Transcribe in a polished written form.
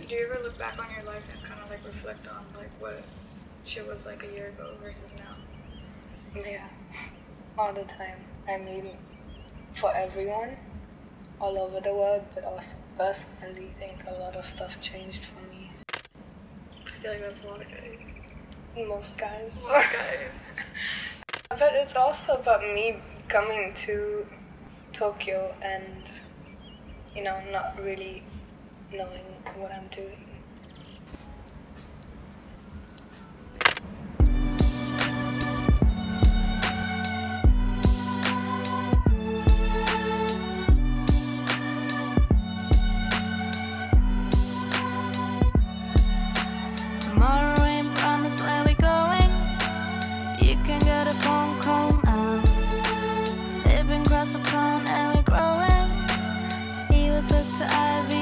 Do you ever look back on your life and kind of like reflect on like what shit was like a year ago versus now? Yeah, all the time. I mean, for everyone, all over the world, but also personally, I think a lot of stuff changed for me. I feel like that's a lot of guys. Most guys. A lot of guys. But it's also about me coming to Tokyo and, not really knowing what I'm doing. Tomorrow ain't promised where we going. You can get a phone call now. Living across the pond and we're growing. He was hooked to Ivy.